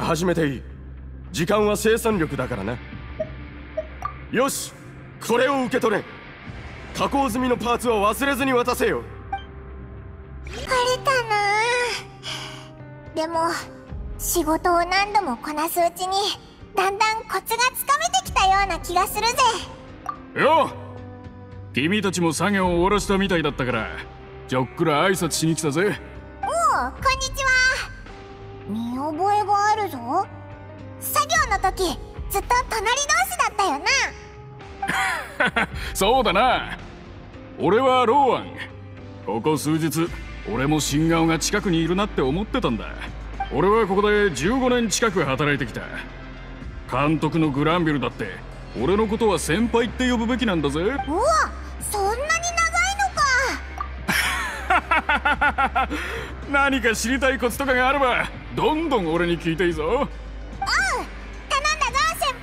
始めていい。時間は生産力だからな。よし、これを受け取れ。加工済みのパーツは忘れずに渡せよ。 疲れたな。でも仕事を何度もこなすうちにだんだんコツがつかめてきたような気がするぜ。 よう、君たちも作業を終わらせたみたいだったからちょっくら挨拶しに来たぜ。 おう、こんにちは。見覚えがあるぞ。作業の時ずっと隣同士だったよな。 そうだな。俺はローアン。ここ数日俺も新顔が近くにいるなって思ってたんだ。俺はここで15年近く働いてきた。監督のグランビルだって俺のことは先輩って呼ぶべきなんだぜ。 うわ、そんなに長いのか。 何か知りたいコツとかがあればどんどん俺に聞いていいぞ。 頼んだぞ先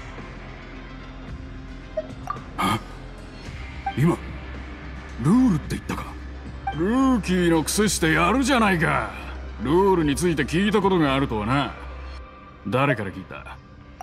輩。 今ルールって言ったか。ルーキーのくせしてやるじゃないか。ルールについて聞いたことがあるとはな。誰から聞いた？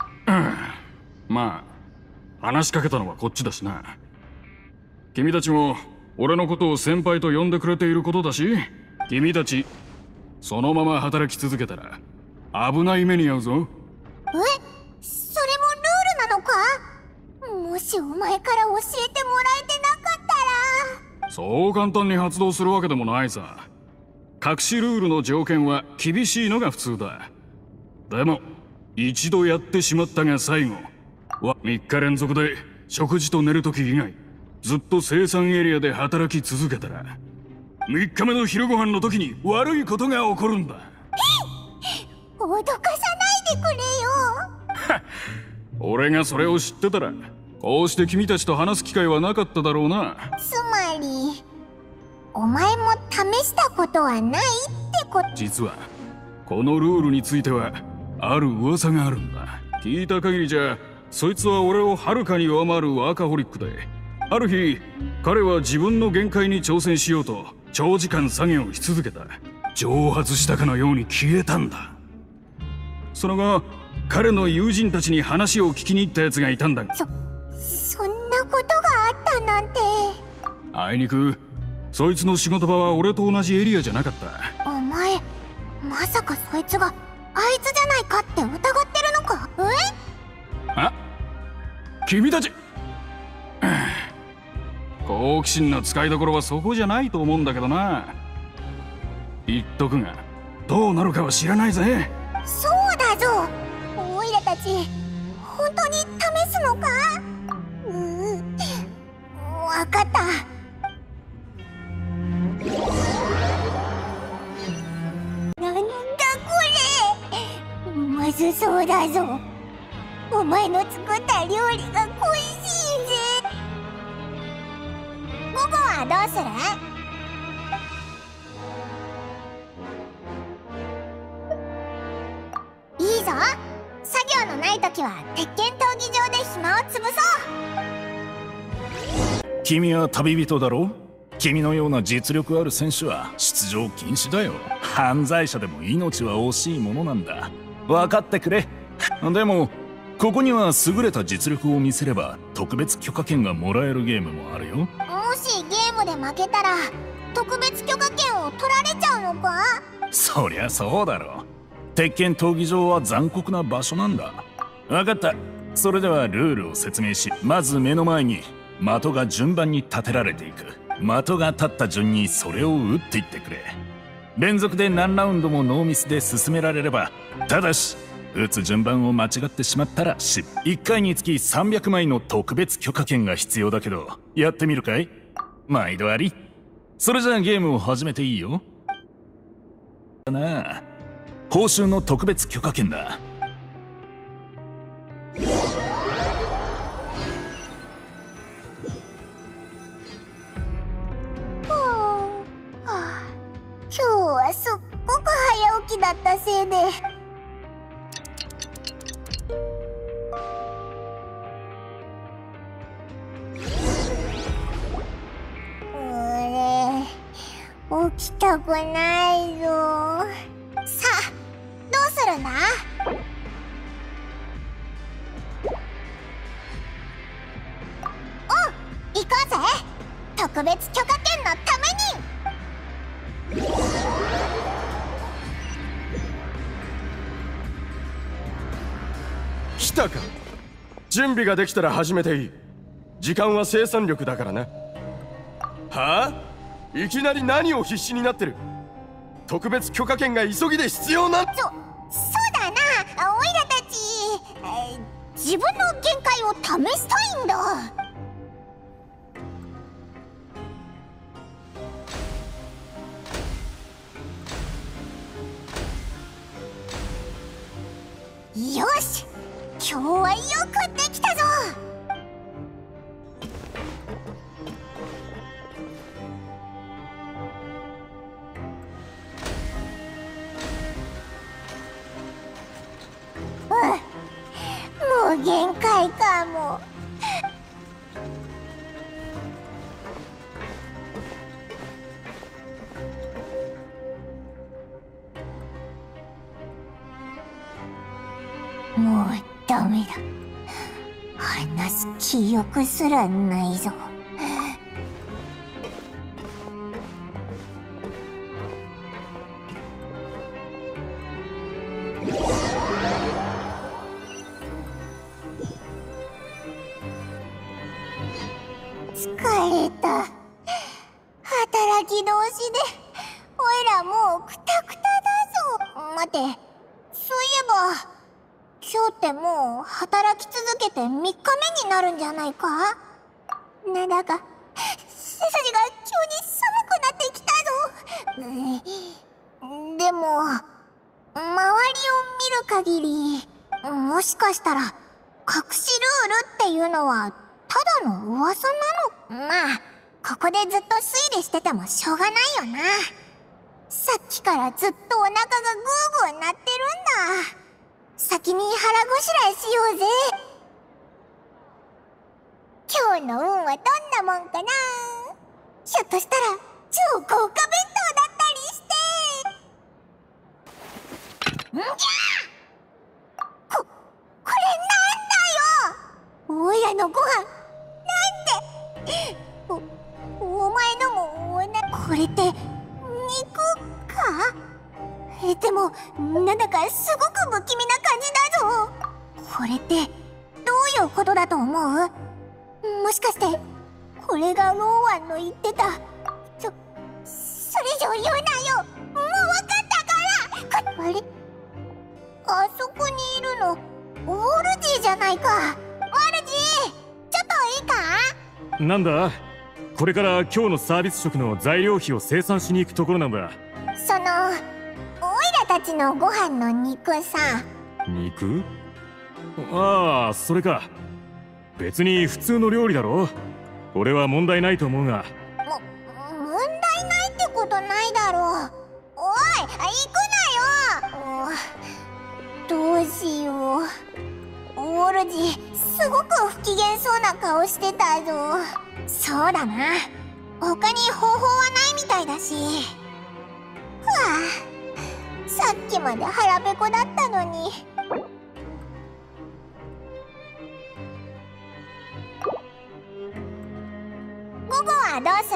まあ話しかけたのはこっちだしな。君たちも俺のことを先輩と呼んでくれていることだし、君たちそのまま働き続けたら危ない目に遭うぞ。 それもルールなのか？もしお前から教えてもらえてなかったら。 そう簡単に発動するわけでもないさ。隠しルールの条件は厳しいのが普通だ。でも一度やってしまったが最後は3日連続で食事と寝るとき以外ずっと生産エリアで働き続けたら3日目の昼ご飯の時に悪いことが起こるんだ。 脅かさないでくれよ。 俺がそれを知ってたらこうして君たちと話す機会はなかっただろうな。 つまりお前も試したことはないってこと？ 実はこのルールについてはある噂があるんだ。聞いた限りじゃそいつは俺をはるかに上回るワーカホリックで、ある日彼は自分の限界に挑戦しようと長時間作業し続けた。蒸発したかのように消えたんだ。その後彼の友人たちに話を聞きに行ったやつがいたんだ。 そんなことがあったなんて。 あいにくそいつの仕事場は俺と同じエリアじゃなかった。 お前まさかそいつがあいつじゃないかって疑ってるのか？ あ、君たち好奇心の使いどころはそこじゃないと思うんだけどな。言っとくがどうなるかは知らないぜ。 そうだぞ。オイラたち本当に試すのか？わかった。なんだこれ、まずそうだぞ。お前の作った料理が恋しいぜ。午後はどうする？いいぞ。作業のない時は鉄拳闘技場で暇を潰そう。 君は旅人だろ。君のような実力ある選手は出場禁止だよ。犯罪者でも命は惜しいものなんだ。分かってくれ。でもここには優れた実力を見せれば特別許可権がもらえるゲームもあるよ。 もしゲームで負けたら特別許可権を取られちゃうのか？ そりゃそうだろう。鉄拳闘技場は残酷な場所なんだ。分かった。それではルールを説明し、まず目の前に的が順番に立てられていく。的が立った順にそれを打っていってくれ。連続で何ラウンドもノーミスで進められれば、ただし打つ順番を間違ってしまったら失敗。1回につき300枚の特別許可権が必要だけど、やってみるかい？毎度あり。それじゃあゲームを始めていいよ。なあ、報酬の特別許可権だ。 今日はすっごく早起きだったせいで起きたくないぞ。さあどうするんだ？ 特別許可権のために。 来たか。準備ができたら始めていい。時間は生産力だからな。はあ、いきなり何を必死になってる。特別許可権が急ぎで必要な。 そうだな、オイラたち、自分の限界を試したいんだ。よし、今日はよくできたぞ。もう限界かも。もうダメだ。話す気力すらないぞ。疲れた。働き同士でおいらもうクタクタだぞ。待て、そういえば今日ってもう働き続けて3日目になるんじゃないか。なんだか背筋が急に寒くなってきたぞ。でも周りを見る限り、もしかしたら隠しルールっていうのはただの噂なの。まあここでずっと推理しててもしょうがないよな。さっきからずっとお腹がグーグー鳴ってるんだ。先に腹ごしらえしようぜ。今日の運はどんなもんかな。ひょっとしたら超豪華弁当だったりして。んじゃこれなんだよ。おいらのご飯なんでお前のもこれって肉か。でもなんだかすごく不気味な感じだぞ。これってどういうことだと思う？もしかしてこれがローアンの言ってたそれ以上言うなよ。もう分かったから。あれ、あそこにいるのウォルジーじゃないか。ウォルジー、ちょっといいか。 なんだ、これから今日のサービス食の材料費を生産しに行くところなんだ。 そのオイラたちのご飯の肉さ。 肉？ああ、それか。別に普通の料理だろ。俺は問題ないと思うが。 問題ないってことないだろう。おい、行くなよ。どうしよう。ウォルジーすごく不機嫌そうな顔してたぞ。そうだな、他に方法はないみたいだし。はあ、さっきまで腹ペコだったのに。午後はどうする？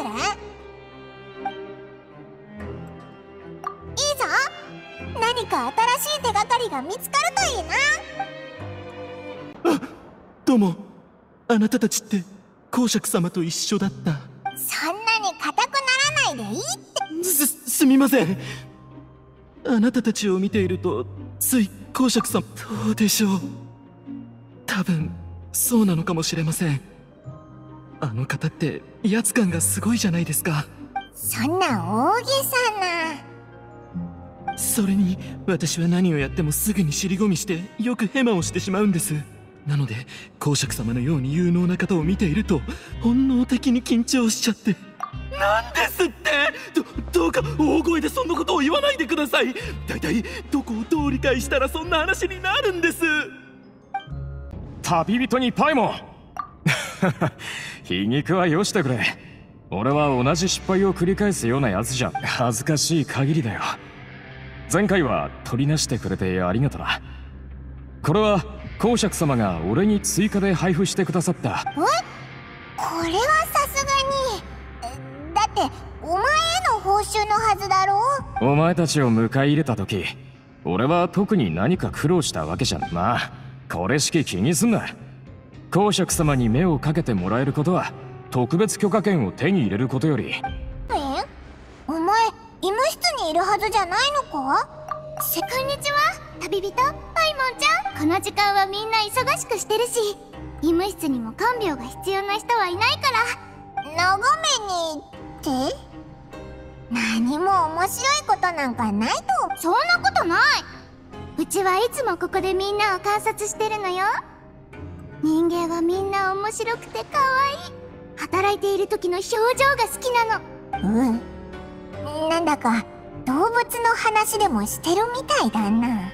いいぞ。何か新しい手がかりが見つかるといいな。 どうも、あなたたちって公爵様と一緒だった。 そんなに硬くならないでいいって。 すみません。あなたたちを見ているとつい公爵様、どうでしょう。多分そうなのかもしれません。あの方って威圧感がすごいじゃないですか。 そんな大げさな。 それに私は何をやってもすぐに尻込みしてよくヘマをしてしまうんです。なので公爵様のように有能な方を見ていると本能的に緊張しちゃって。なんですって。どうか大声でそんなことを言わないでください。だいたいどこをどう理解したらそんな話になるんです。 旅人にパイモン皮肉はよしてくれ。俺は同じ失敗を繰り返すようなやつじゃ恥ずかしい限りだよ。前回は取りなしてくれてありがとな。これは公爵様が俺に追加で配布してくださった。 これはさすがに。 ってお前への報酬のはずだろ。 お前たちを迎え入れた時、俺は特に何か苦労したわけじゃん。まあこれしき気にすんな。公爵様に目をかけてもらえることは特別許可権を手に入れることより。 お前医務室にいるはずじゃないのか。こんにちは旅人パイモンちゃん。この時間はみんな忙しくしてるし、医務室にも看病が必要な人はいないから。眺めにって何も面白いことなんかないと。そんなことない。うちはいつもここでみんなを観察してるのよ。人間はみんな面白くて可愛い。働いている時の表情が好きなの。なんだか動物の話でもしてるみたいだな。ま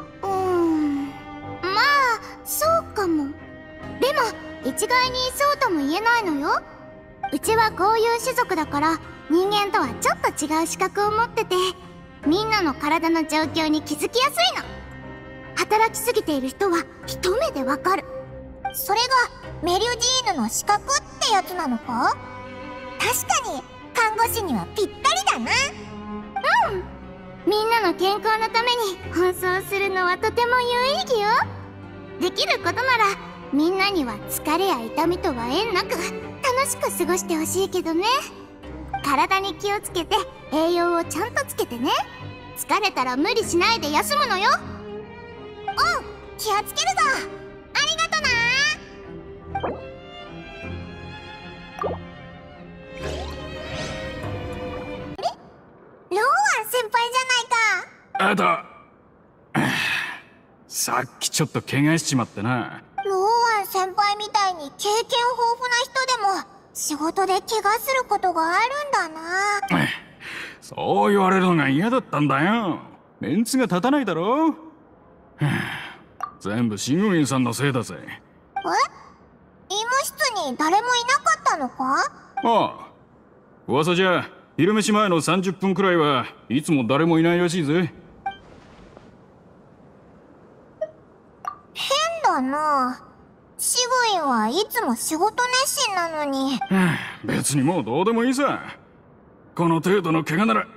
あそうかも。でも一概にそうとも言えないのよ。うちはこういう種族だから人間とはちょっと違う資格を持ってて、みんなの体の状況に気づきやすいの。働きすぎている人は一目でわかる。それがメリュジーヌの資格ってやつなのか。確かに看護師にはぴったりだな。みんなの健康のために奔走するのはとても有意義よ。できることならみんなには疲れや痛みとは縁なく楽しく過ごしてほしいけどね。体に気をつけて栄養をちゃんとつけてね。疲れたら無理しないで休むのよ。気をつけるぞ。ありがとな。ローアン先輩じゃないか。 さっきちょっと怪我しちまってな。 ローアン先輩みたいに経験豊富な人でも仕事で怪我することがあるんだな。 そう言われるのが嫌だったんだよ。メンツが立たないだろ。全部シグウィンさんのせいだぜ。 医務室に誰もいなかったのか。 ああ、噂じゃ昼飯前の30分くらいはいつも誰もいないらしいぜ。 変だな。シグウィンはいつも仕事熱心なのに。 別にもうどうでもいいさ。この程度の怪我なら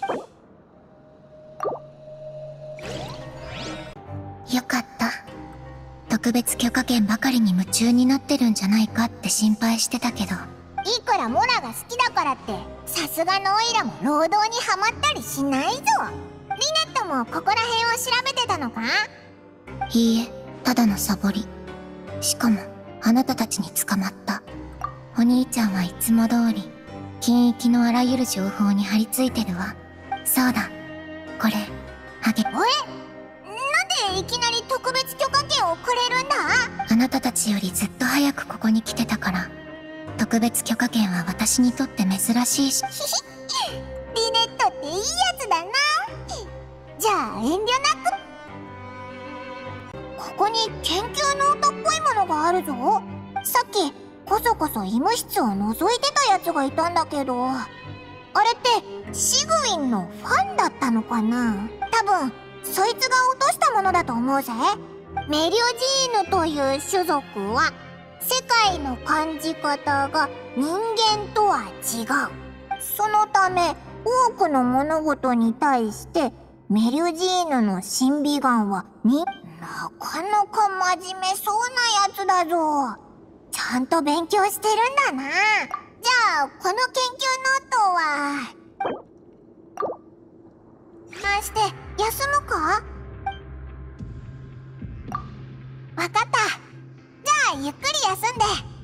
よかった。特別許可権ばかりに夢中になってるんじゃないかって心配してたけど、いくらモラが好きだからってさすがのオイラも労働にはまったりしないぞ。リネットもここら辺を調べてたのか。いいえ、ただのサボり。しかもあなたたちに捕まった。お兄ちゃんはいつも通り近域のあらゆる情報に張り付いてるわ。そうだ、これあげ。なんでいきなり特別許可権をくれるんだ。あなたたちよりずっと早くここに来てたから、特別許可権は私にとって珍しいし。リネットっていいやつだな。じゃあ遠慮なく。ここに研究ノートっぽいものがあるぞ。さっきこそこそ医務室を覗いてたやつがいたんだけど、あれってシグウィンのファンだったのかな。多分そいつが落としたものだと思うぜ。メリオジーヌという種族は世界の感じ方が人間とは違う。そのため多くの物事に対してメリオジーヌの審美眼はなかなか真面目そうなやつだぞ。ちゃんと勉強してるんだな。じゃあこの研究ノートは回して休むか。わかった。じゃあゆっくり休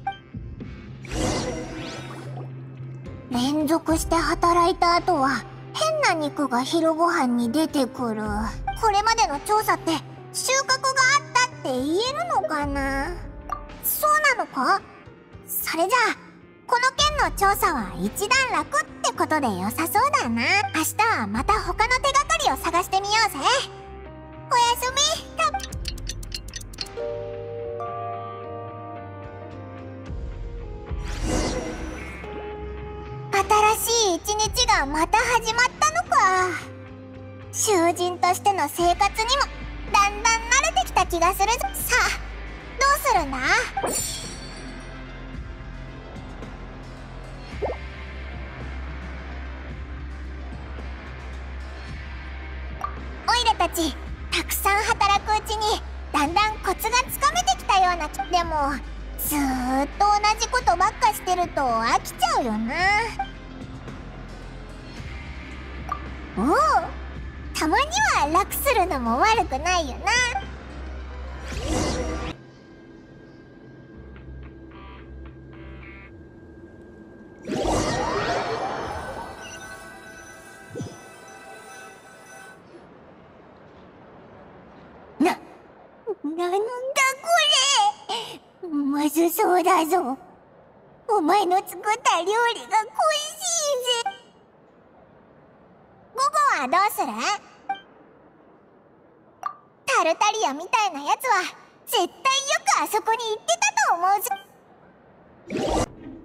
んで。連続して働いた後は変な肉が昼ご飯に出てくる。これまでの調査って収穫があったって言えるのかな。そうなのか。それじゃあこの件の調査は一段落ってことで良さそうだな。明日はまた他の手がかりを探してみようぜ。おやすみ。新しい一日がまた始まったのか。囚人としての生活にもだんだん慣れてきた気がする。さあどうするんだ。 でもずーっと同じことばっかしてると飽きちゃうよな。おお、たまには楽するのも悪くないよな。なんだこれ、まずそうだぞ。お前の作った料理が恋しいぜ。午後はどうする？タルタリアみたいなやつは絶対よくあそこに行ってたと思う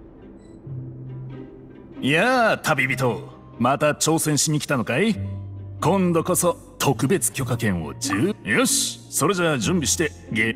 ぜ。 いやあ旅人、また挑戦しに来たのかい？今度こそ特別許可権をよし、それじゃあ準備して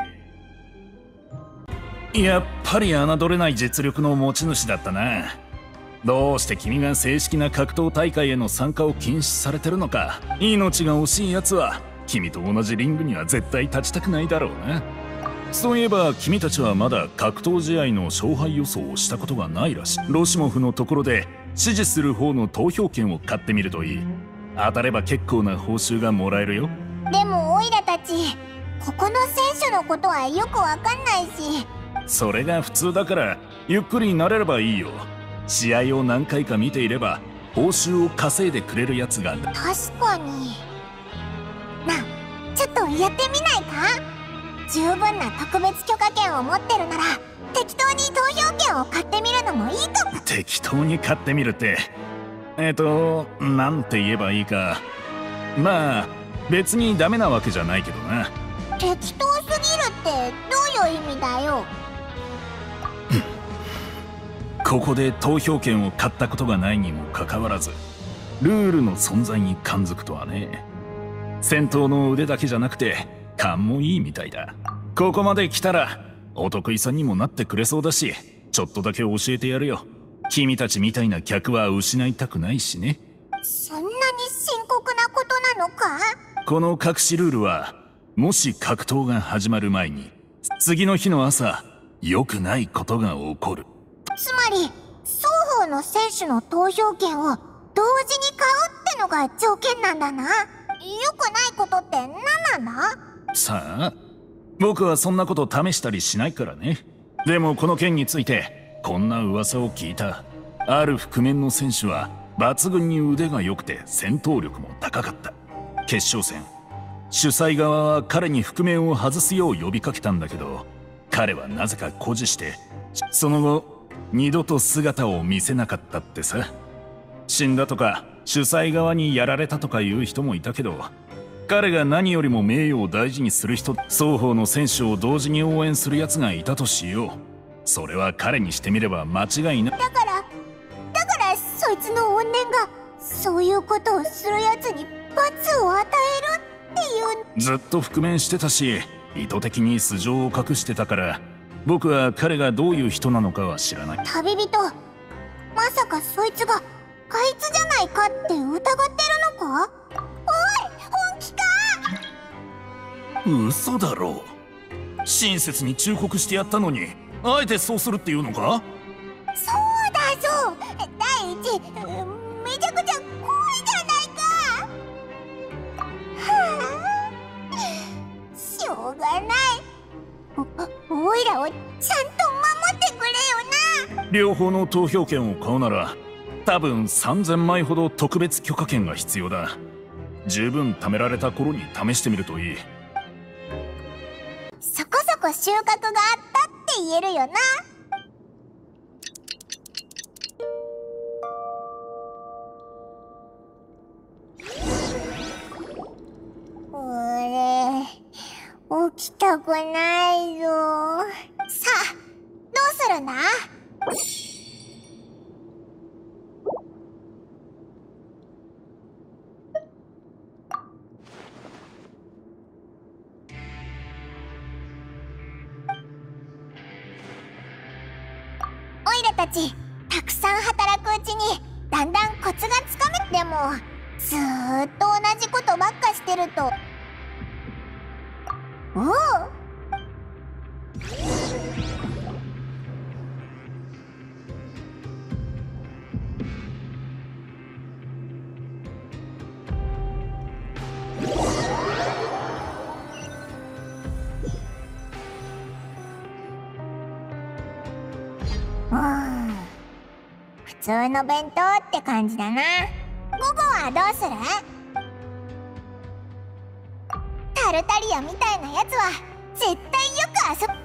やっぱり侮れない実力の持ち主だったな。どうして君が正式な格闘大会への参加を禁止されてるのか。命が惜しいやつは君と同じリングには絶対立ちたくないだろうな。そういえば君たちはまだ格闘試合の勝敗予想をしたことがないらしい。ロシモフのところで支持する方の投票権を買ってみるといい。当たれば結構な報酬がもらえるよ。 でもオイラたちここの選手のことはよくわかんないし。 それが普通だからゆっくり慣れればいいよ。試合を何回か見ていれば報酬を稼いでくれるやつが。 確かにな。ちょっとやってみないか？十分な特別許可権を持ってるなら適当に投票権を買ってみるのもいいかも。 適当に買ってみるってなんて言えばいいか。まあ別にダメなわけじゃないけどな。 適当すぎるってどういう意味だよ。 ここで投票権を買ったことがないにもかかわらずルールの存在に感づくとはね。戦闘の腕だけじゃなくて勘もいいみたいだ。ここまで来たらお得意さんにもなってくれそうだし、ちょっとだけ教えてやるよ。君たちみたいな客は失いたくないしね。 そんなに深刻なことなのか？ この隠しルールはもし格闘が始まる前に次の日の朝良くないことが起こる。 つまり双方の選手の投票権を同時に買うってのが条件なんだな。良くないことって何なんだ？ さあ、僕はそんなこと試したりしないからね。でもこの件についてこんな噂を聞いた。ある覆面の選手は抜群に腕が良くて戦闘力も高かった。決勝戦、主催側は彼に覆面を外すよう呼びかけたんだけど、彼はなぜか固辞してその後二度と姿を見せなかったってさ。死んだとか主催側にやられたとかいう人もいたけど、彼が何よりも名誉を大事にする人、双方の選手を同時に応援するやつがいたとしよう。それは彼にしてみれば間違いな。 だからそいつの怨念がそういうことをするやつに罰を与えるっていう。 ずっと覆面してたし意図的に素性を隠してたから、僕は彼がどういう人なのかは知らない。 旅人、まさかそいつがあいつじゃないかって疑ってるのか？おい、本気か？ 嘘だろ。親切に忠告してやったのにあえてそうするっていうのか？ そうだぞ。第一、めちゃくちゃ怖いじゃないか。はあ、しょうがない。おいらをちゃんと守ってくれよな。 両方の投票権を買うなら多分3000枚ほど特別許可権が必要だ。十分貯められた頃に試してみるといい。 そこそこ収穫があったって言えるよな。起きたくないぞ。さあ、どうするんだ？オイラたちたくさん働くうちにだんだんコツがつかめ。でもずーっと同じことばっかしてると。おう、 普通の弁当って感じだな。午後はどうする？タルタリアみたいなやつは絶対よく遊ぶ。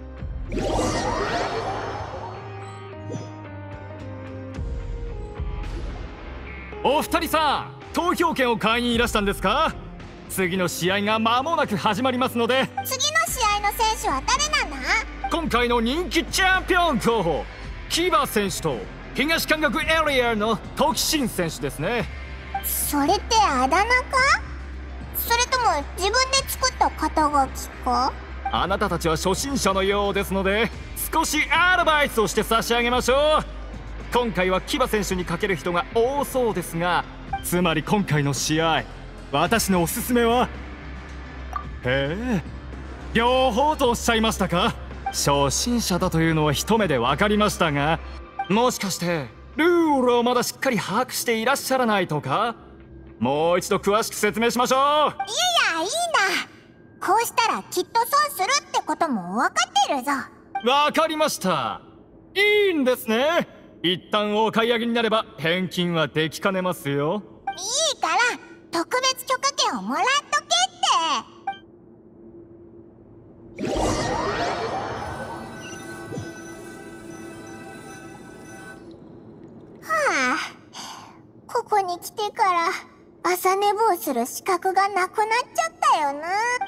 お二人さん、投票権を買いにいらしたんですか？次の試合が間もなく始まりますので。 次の試合の選手は誰なんだ？ 今回の人気チャンピオン候補、キバ選手と東韓国エリアのトキシン選手ですね。 それってあだ名か？それとも自分で作った肩書きか？ あなたたちは初心者のようですので、少しアドバイスをして差し上げましょう。今回はキバ選手にかける人が多そうですが、つまり今回の試合、私のおすすめは、へえ、両方とおっしゃいましたか？初心者だというのは一目で分かりましたが、もしかしてルールをまだしっかり把握していらっしゃらないとか？もう一度詳しく説明しましょう。 いやいや、いいんだ。こうしたらきっと損するってことも分かってるぞ。 わかりました。いいんですね。一旦お買い上げになれば返金はできかねますよ。 いいから特別許可権をもらっとけって。はあ、ここに来てから朝寝坊する資格がなくなっちゃったよな。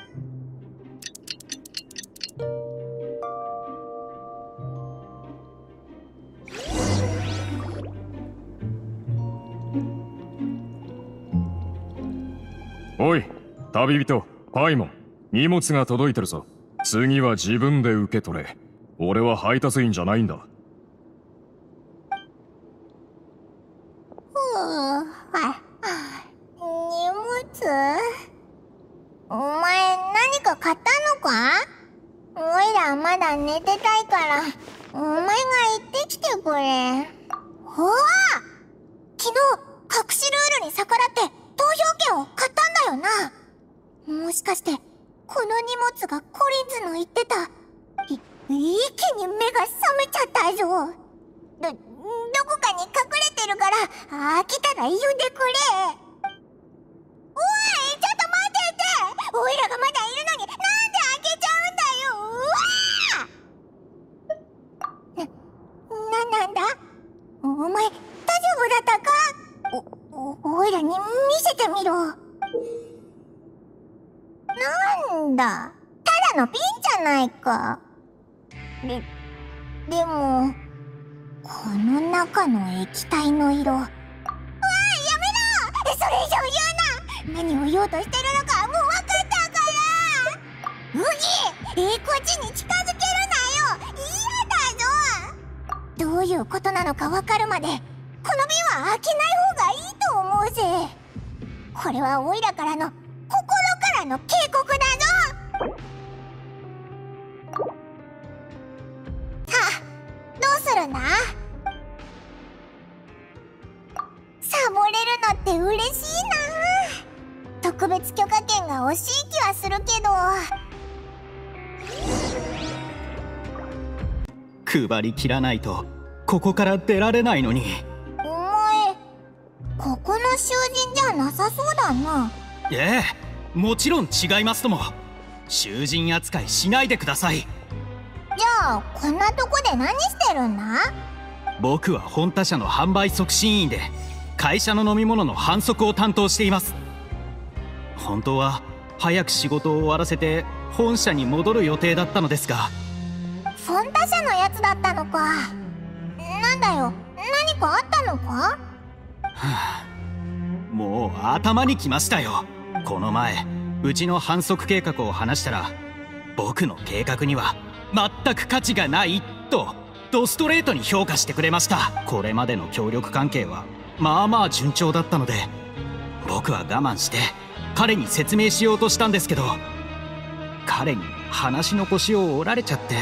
おい、旅人パイモン、荷物が届いてるぞ。次は自分で受け取れ。俺は配達員じゃないんだ。 荷物？お前何か買ったのか？おいらまだ寝てたいからお前が行ってきてくれ。ほわ！昨日隠しルールに逆らって投票権を買ったんだよな。もしかしてこの荷物がコリンズの言ってた一気に目が覚めちゃったぞ。どこかに隠れてるから来たら言うてくれ。おい、ちょっと待ってて。おいらがまだいるのになんで開けちゃうんだよ。なんだお前大丈夫だったか？おいらに見せてみろ。なんだ、ただの瓶じゃないか。でもこの中の液体の色。やめろ！それ以上言うな！何を言おうとしてるのかもう分かったから！こっちに近づけるなよ！嫌だぞ！どういうことなのか分かるまでこの瓶は開けない方がいいと思うぜ。これはオイラからの心からの警告だぞ！さあ、どうするんだ？サボれるのって嬉しいな。特別許可権が惜しい気はするけど。 配りきらないとここから出られないのに。 お前ここの囚人じゃなさそうだな。 ええ、もちろん違いますとも。囚人扱いしないでください。 じゃあこんなとこで何してるんだ？ 僕は本他社の販売促進員で会社の飲み物の販促を担当しています。本当は早く仕事を終わらせて本社に戻る予定だったのですが。 フォンタ社のやつだったのか。なんだよ、何かあったのか？ もう頭にきましたよ。この前うちの販促計画を話したら、僕の計画には全く価値がないとドストレートに評価してくれました。これまでの協力関係はまあまあ順調だったので、僕は我慢して彼に説明しようとしたんですけど、彼に話の腰を折られちゃって。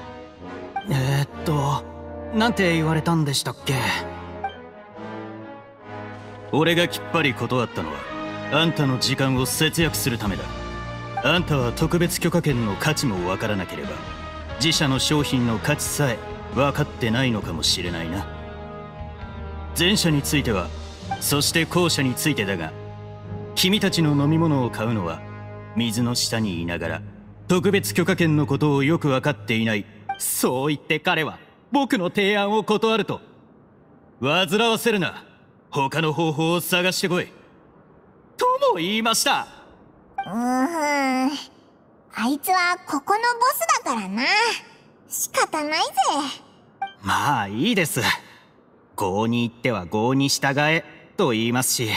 なんて言われたんでしたっけ？俺がきっぱり断ったのはあんたの時間を節約するためだ。あんたは特別許可権の価値もわからなければ自社の商品の価値さえ分かってないのかもしれないな。前者については、そして後者についてだが、君たちの飲み物を買うのは水の下にいながら特別許可権のことをよく分かっていない、そう言って彼は僕の提案を断ると。煩わせるな、他の方法を探してこいとも言いました。 あいつはここのボスだからな。仕方ないぜ。 まあいいです。郷に行っては郷に従えと言いますし。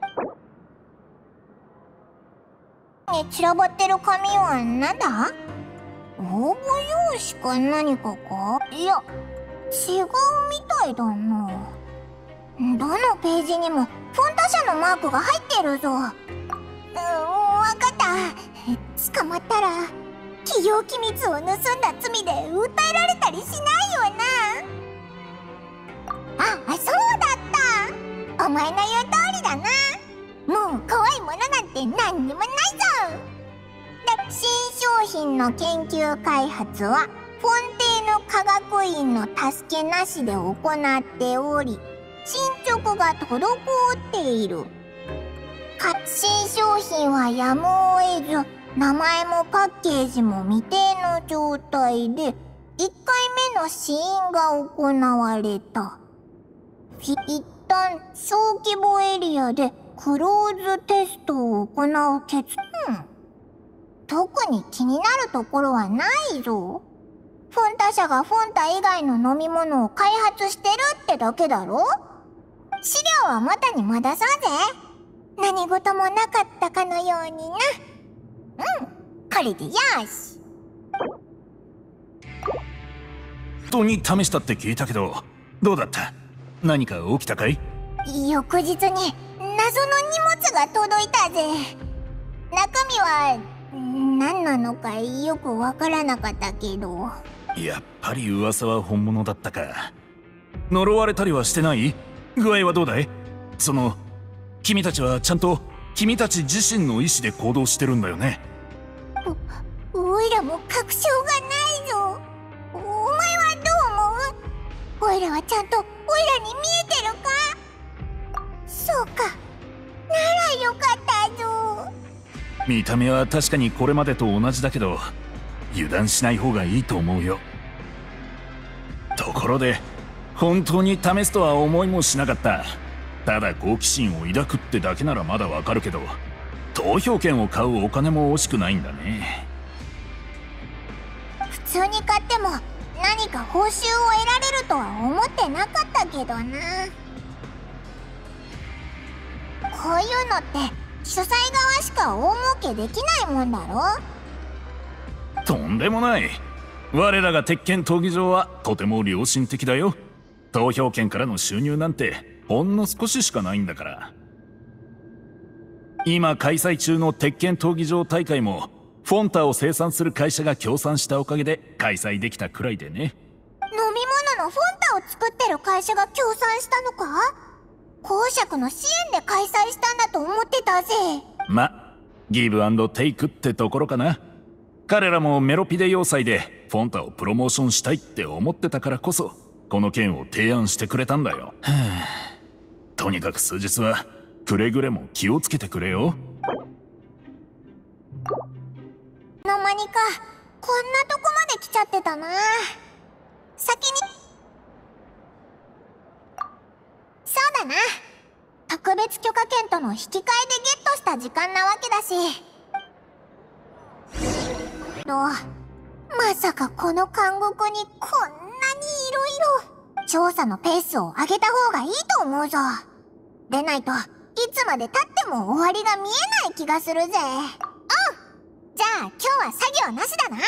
に散らばってる紙はなんだ？応募用紙か何かか？いや、違うみたいだな。どのページにもフォンタ社のマークが入ってるぞ。わかった。捕まったら企業機密を盗んだ罪で訴えられたりしないよな。そうだった。お前の言う通りだな。もう怖いものなんて何にもないぞ。新商品の研究開発はフォンテーヌ科学院の助けなしで行っており、進捗が滞っている。新商品はやむを得ず、名前もパッケージも未定の状態で1回目の試飲が行われた。一旦小規模エリアでクローズテストを行う決断。特に気になるところはないぞ。フォンタ社がフォンタ以外の飲み物を開発してるってだけだろ。資料は元に戻そうぜ。何事もなかったかのようにな。これでよし。 人に試したって聞いたけど、どうだった？何か起きたかい？ 翌日に謎の荷物が届いたぜ。中身は何なのかよくわからなかったけど。 やっぱり噂は本物だったか。呪われたりはしてない？具合はどうだい？君たちはちゃんと君たち自身の意思で行動してるんだよね。 おいらも確証がないぞ。お前はどう思う？おいらはちゃんとおいらに見えてるか？そうか、ならよかったぞ。 見た目は確かにこれまでと同じだけど、油断しない方がいいと思うよ。ところで本当に試すとは思いもしなかった。ただ好奇心を抱くってだけならまだわかるけど、投票権を買うお金も惜しくないんだね。 普通に買っても何か報酬を得られるとは思ってなかったけどな。こういうのって主催側しか大儲けできないもんだろ。 とんでもない。我らが鉄拳闘技場はとても良心的だよ。投票権からの収入なんてほんの少ししかないんだから。今開催中の鉄拳闘技場大会もフォンタを生産する会社が協賛したおかげで開催できたくらいでね。 飲み物のフォンタを作ってる会社が協賛したのか？公爵の支援で開催したんだと思ってたぜ。 ギブアンドテイクってところかな。彼らもメロピデ要塞でフォンタをプロモーションしたいって思ってたからこそこの件を提案してくれたんだよ。とにかく数日はくれぐれも気をつけてくれよ。 の間にかこんなとこまで来ちゃってたな。先にそうだな、特別許可権との引き換えでゲットした時間なわけだし。まさかこの監獄にこんなにいろいろ。調査のペースを上げた方がいいと思うぞ。でないといつまで経っても終わりが見えない気がするぜ。じゃあ今日は作業なしだな。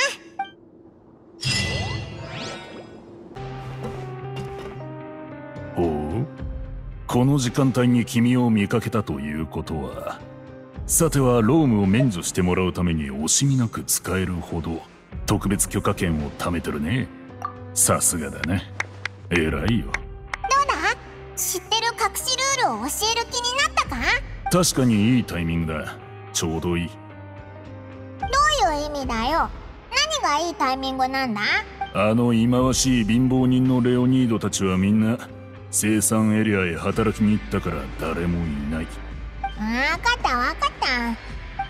ほう、この時間帯に君を見かけたということは、さてはロームを免除してもらうために惜しみなく使えるほど特別許可権を貯めてるね。さすがだね、偉いよ。 どうだ、知ってる隠しルールを教える気になったか？ 確かにいいタイミングだ。ちょうどいい。 どういう意味だよ。何がいいタイミングなんだ？ あの忌まわしい貧乏人のレオニードたちはみんな生産エリアへ働きに行ったから誰もいない。 わかったわかった。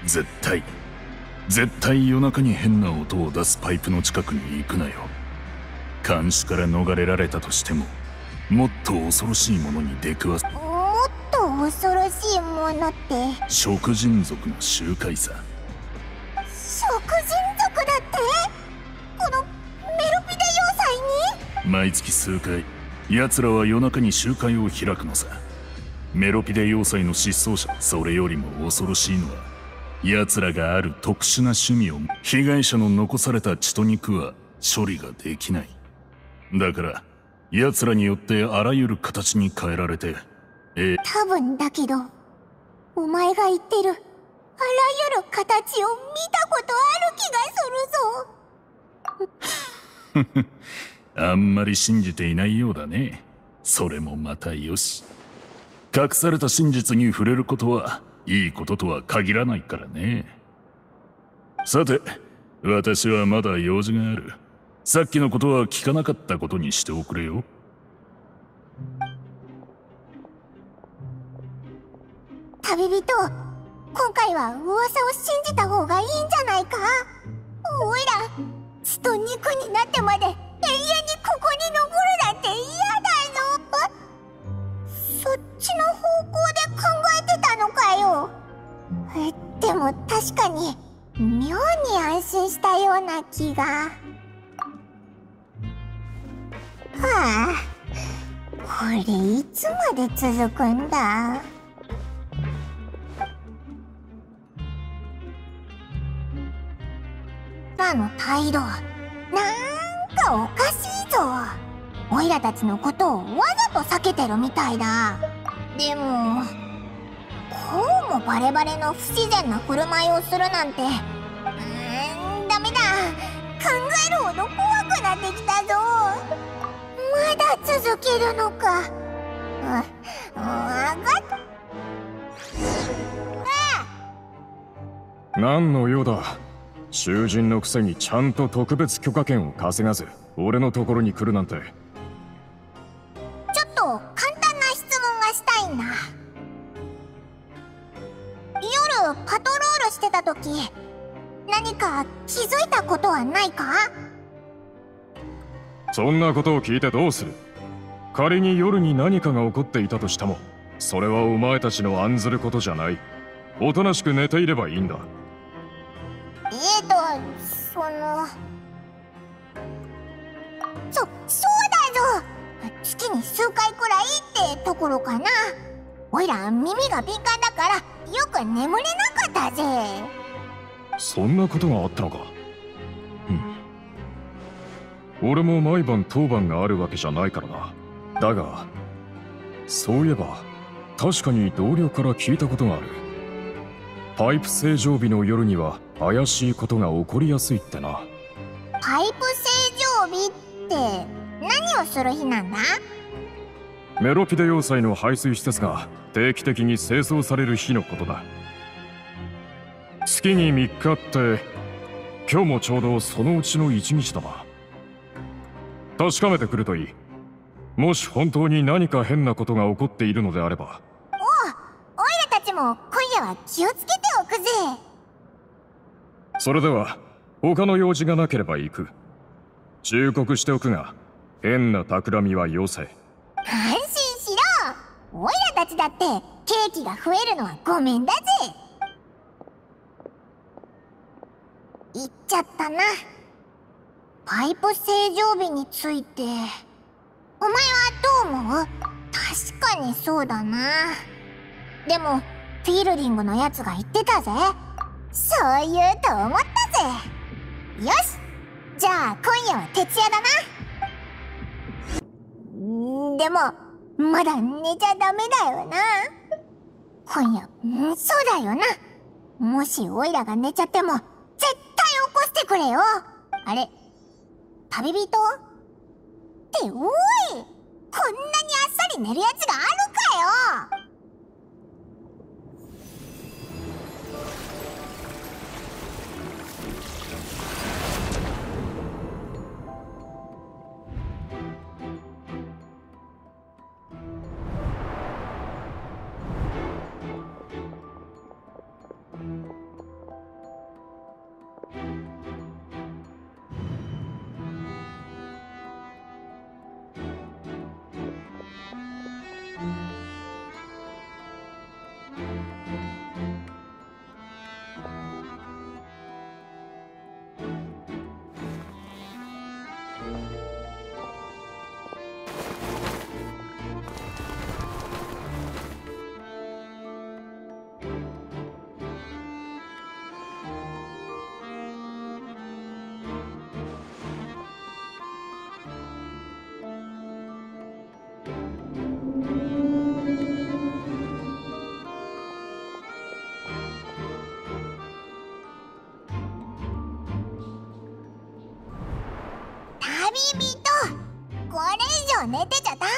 絶対夜中に変な音を出すパイプの近くに行くなよ。監視から逃れられたとしてももっと恐ろしいものに出くわす。 もっと恐ろしいものって？ 食人族の集会さ。 食人族だって？このメロピデ要塞に？ 毎月数回奴らは夜中に集会を開くのさ。メロピデ要塞の失踪者。それよりも恐ろしいのは奴らがある特殊な趣味を。被害者の残された血と肉は処理ができない。だから奴らによってあらゆる形に変えられて、 多分だけどお前が言ってるあらゆる形を見たことある気がするぞ。 あんまり信じていないようだね。それもまたよし。隠された真実に触れることはいいこととは限らないからね。さて、私はまだ用事がある。さっきのことは聞かなかったことにしておくれよ。 旅人、今回は噂を信じた方がいいんじゃないか？おいら血と肉になってまで永遠にここに残るなんて嫌だぞ。そっちの方向で考えてたのかよ。でも確かに妙に安心したような気が。はあ、これいつまで続くんだ？らの態度、なんかおかしいぞ。オイラたちのことをわざと避けてるみたいだ。でもこうもバレバレの不自然な振る舞いをするなんて、ダメだ。考えるほど怖くなってきたぞ。まだ続けるのか。わかった。 何の用だ。囚人のくせにちゃんと特別許可権を稼がず俺のところに来るなんて。 ちょっと簡単な質問がしたいんだ。夜パトロールしてた時何か気づいたことはないか？ そんなことを聞いてどうする。仮に夜に何かが起こっていたとしてもそれはお前たちの案ずることじゃない。おとなしく寝ていればいいんだ。 そうだぞ。月に数回くらいってところかな。おいら耳が敏感だからよく眠れなかったぜ。 そんなことがあったのか。俺も毎晩当番があるわけじゃないからな。だがそういえば確かに同僚から聞いたことがある。パイプ清浄日の夜には怪しいことが起こりやすいってな。 パイプ清浄日って何をする日なんだ？ メロピデ要塞の排水施設が定期的に清掃される日のことだ。月に3日って今日もちょうどそのうちの1日だな。確かめてくるといい。もし本当に何か変なことが起こっているのであれば。 おいらたちも今夜は気をつけておくぜ。 それでは他の用事がなければ行く。忠告しておくが変な企みはよせ。 安心しろ。おいらたちだってケーキが増えるのはごめんだぜ。言っちゃったな。パイプ清浄日についてお前はどう思う？確かにそうだな。でもフィールディングのやつが言ってたぜ。そう言うと思ったぜ。よし、じゃあ今夜は徹夜だな。でもまだ寝ちゃダメだよな。今夜、そうだよな。もしオイラが寝ちゃっても絶対起こしてくれよ。あれ、旅人って、おい、こんなにあっさり寝るやつがあるかよ。 旅人、これ以上寝てちゃダメだぞ。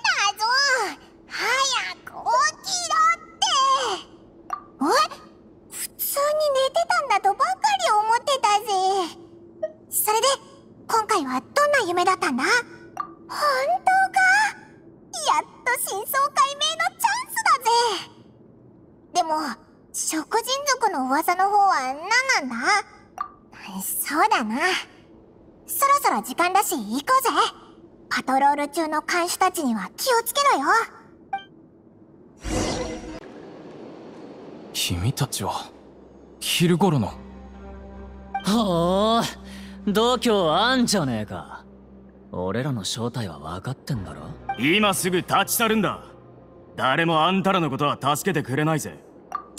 早く起きろって。普通に寝てたんだとばかり思ってたぜ。それで今回はどんな夢だったんだ？本当か？やっと真相解明のチャンスだぜ。でも食人族の噂の方は何なんだ？そうだな、そろそろ時間だし行こうぜ。パトロール中の看守たちには気をつけろよ。 君たちは昼頃の。 ほう、度胸あんじゃねえか。俺らの正体は分かってんだろ。 今すぐ立ち去るんだ。誰もあんたらのことは助けてくれないぜ。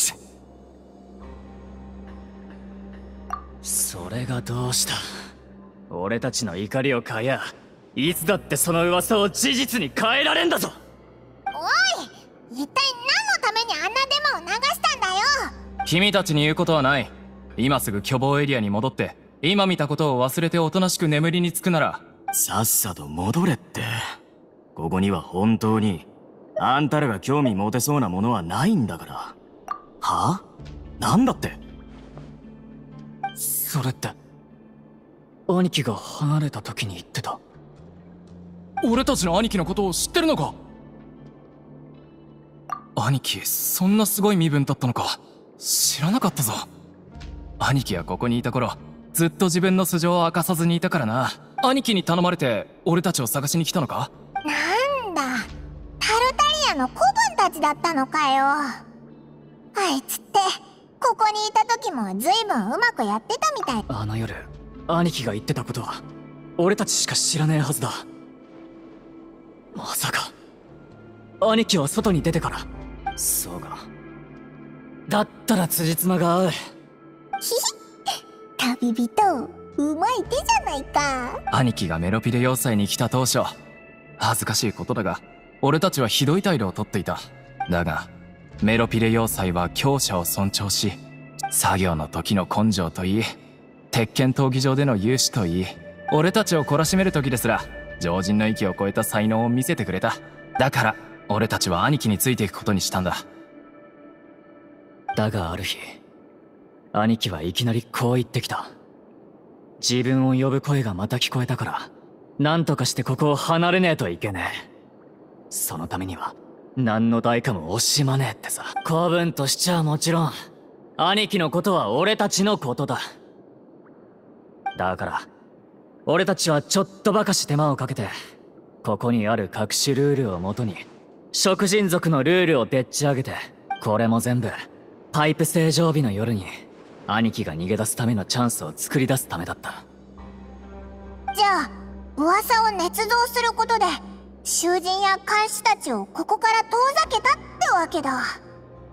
それがどうした。俺たちの怒りを買やいつだってその噂を事実に変えられんだぞ。 おい、一体何のためにあんなデマを流したんだよ。 君たちに言うことはない。今すぐ巨望エリアに戻って今見たことを忘れておとなしく眠りにつくなら。 さっさと戻れって。ここには本当にあんたらが興味持てそうなものはないんだから。はあ？なんだって？ それって兄貴が離れた時に言ってた。 俺たちの兄貴のことを知ってるのか？兄貴そんなすごい身分だったのか。知らなかったぞ。兄貴はここにいた頃ずっと自分の素性を明かさずにいたからな。兄貴に頼まれて俺たちを探しに来たのか？ なんだ、タルタリアの子分たちだったのかよ。あいつってここにいた時も随分うまくやってたみたい。 あの夜兄貴が言ってたことは俺たちしか知らねえはずだ。まさか兄貴は外に出てから。そうか、だったら辻褄が合う。 ひひ、旅人うまい手じゃないか。 兄貴がメロピレ要塞に来た当初、恥ずかしいことだが俺たちはひどい態度をとっていた。だがメロピレ要塞は強者を尊重し、作業の時の根性といい、鉄拳闘技場での勇姿といい、俺たちを懲らしめる時ですら常人の域を超えた才能を見せてくれた。だから俺たちは兄貴についていくことにしたんだ。 だがある日兄貴はいきなりこう言ってきた。自分を呼ぶ声がまた聞こえたから何とかしてここを離れねえといけねえ。そのためには何の代価も惜しまねえってさ。子分としちゃもちろん兄貴のことは俺たちのことだ。だから俺たちはちょっとばかし手間をかけてここにある隠しルールをもとに食人族のルールをでっち上げて、これも全部パイプ正常日の夜に兄貴が逃げ出すためのチャンスを作り出すためだった。 じゃあ噂を捏造することで囚人や看守たちをここから遠ざけたってわけだ。はあ、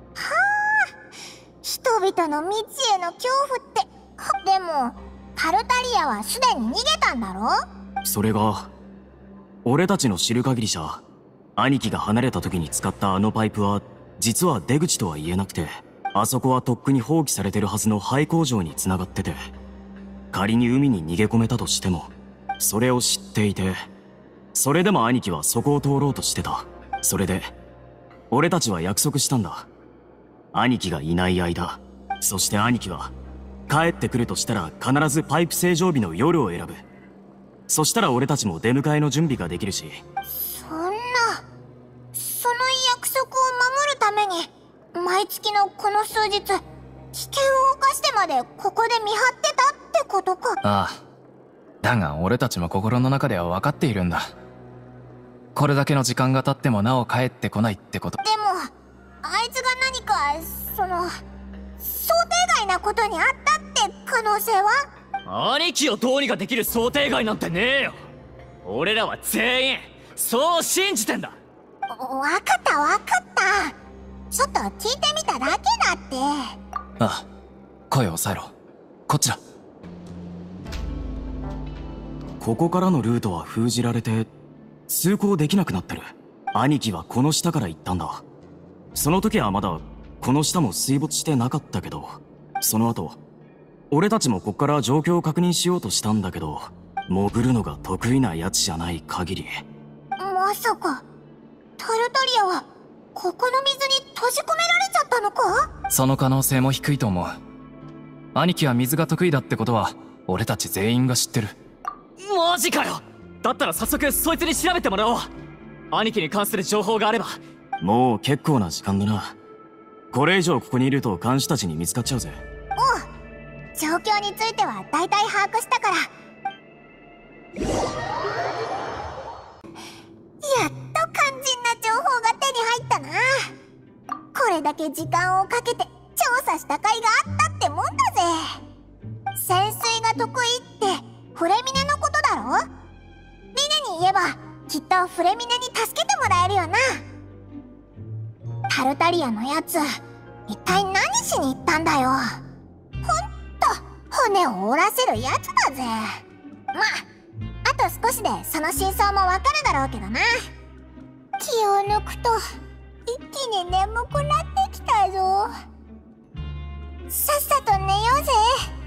人々の未知への恐怖って。でもタルタリアはすでに逃げたんだろ？ それが俺たちの知る限りじゃ、兄貴が離れた時に使ったあのパイプは実は出口とは言えなくて、あそこはとっくに放棄されてるはずの廃工場に繋がってて、仮に海に逃げ込めたとしてもそれを知っていて、それでも兄貴はそこを通ろうとしてた。それで俺たちは約束したんだ。兄貴がいない間、そして兄貴は帰ってくるとしたら必ずパイプ正常日の夜を選ぶ。そしたら俺たちも出迎えの準備ができるし。 そんな、その約束を守るために毎月のこの数日危険を冒してまでここで見張ってたってことか。 ああ、だが俺たちも心の中では分かっているんだ。これだけの時間が経ってもなお帰ってこないってこと。 でもあいつが何か想定外なことにあったって可能性は？ 兄貴をどうにかできる想定外なんてねえよ。俺らは全員そう信じてんだ。 わかったわかった、ちょっと聞いてみただけだって。 ああ、声を抑えろ。こっちだ。 ここからのルートは封じられて通行できなくなってる。兄貴はこの下から行ったんだ。その時はまだこの下も水没してなかったけど、その後俺たちもこっから状況を確認しようとしたんだけど、 潜るのが得意なやつじゃない限り。 まさかタルタリアはここの水に閉じ込められちゃったのか？ その可能性も低いと思う。兄貴は水が得意だってことは俺たち全員が知ってる。 マジかよ。だったら早速そいつに調べてもらおう。兄貴に関する情報があれば。 もう結構な時間だな。これ以上ここにいると監視たちに見つかっちゃうぜ。 おう、状況については大体把握したから。やっと肝心な情報が手に入ったな。これだけ時間をかけて調査した甲斐があったってもんだぜ。潜水が得意ってフレミネのことだろ？リネに言えばきっとフレミネに助けてもらえるよな。タルタリアのやつ一体何しに行ったんだよ。ほんと骨を折らせるやつだぜ。まあと少しでその真相もわかるだろうけどな。気を抜くと一気に眠くなってきたぞ。さっさと寝ようぜ。